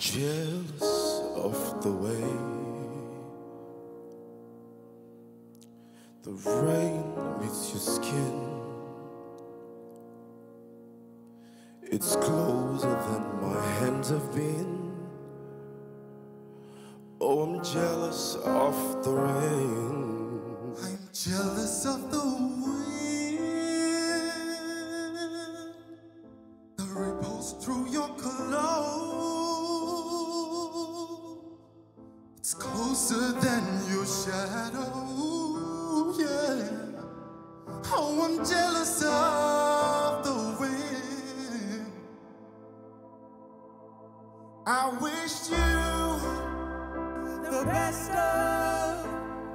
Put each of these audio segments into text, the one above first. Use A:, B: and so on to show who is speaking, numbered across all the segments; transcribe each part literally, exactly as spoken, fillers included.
A: jealous of the way the rain meets your skin. It's closer than my hands have been. Oh, I'm jealous of the rain.
B: I'm jealous of the wind that ripples through your clothes. It's closer than your shadow, yeah. Oh, I'm jealous of the wind. I wish you the best of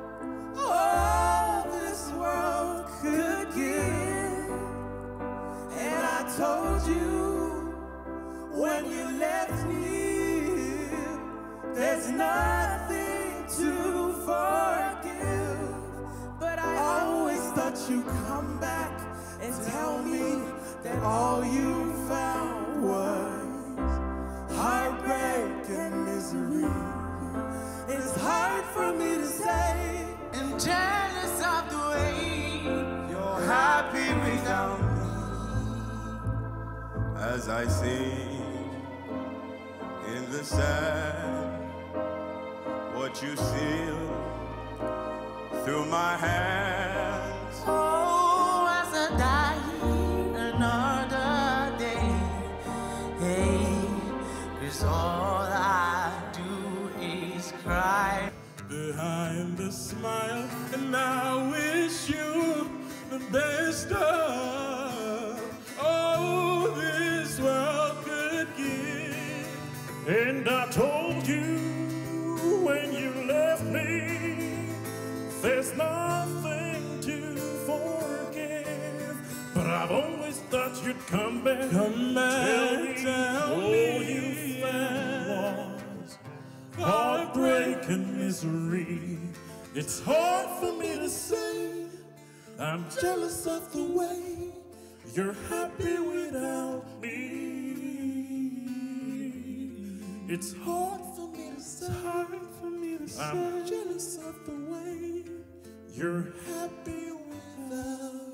B: all this world could give. And I told you when you left me, there's nothing to forgive. But I always thought you'd come back and tell me that all you found was heartbreak and misery. It's hard for me to say, and jealous of the way you're happy without me.
C: As I sing in the sand, what you seal through my hands.
B: Oh, as I die another day, hey, 'cause all I do is cry
C: Behind the smile, and I wish you the best of all this world could give.
D: And I told you when you left me, there's nothing to forgive. But I've always thought you'd come back,
C: Come back,
D: tell me
C: tell
D: all
C: me.
D: you found was heartbreak and misery. It's hard for me to say, I'm jealous of the way you're happy without me. It's hard for me to say, hard for me to say, I'm jealous of the way you're happy without me.